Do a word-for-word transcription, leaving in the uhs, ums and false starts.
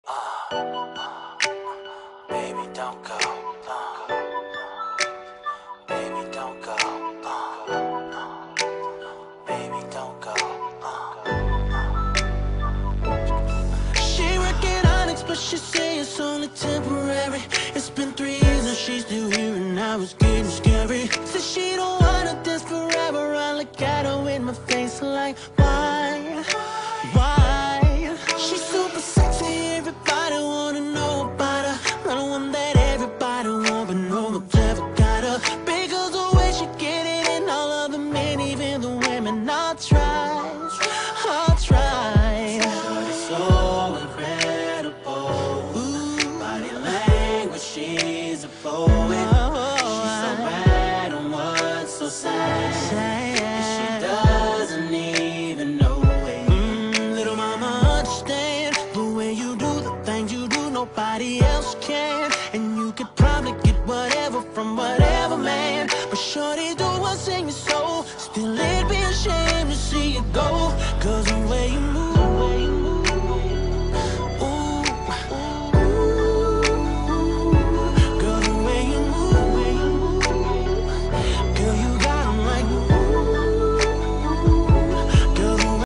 Uh, baby, don't go. Uh, baby, don't go. Uh, baby, don't go. Uh, she working on it, but she say it's only temporary. It's been three years and she's still here, and now it's getting scary. Says she don't wanna dance forever. I look at her in my face like, why? Why? She's super sexy, everybody wanna know about her. Not the one that everybody want, but no one's ever got her. Because the way she get it, and all of the men, even the women, I'll try, I'll try. Shorty's so incredible. Ooh. Body language, she's a poet. Oh, she's so bad on what's so sad, sad. And she doesn't even know it. Mm, little mama, understand the way you do the things you do, nobody else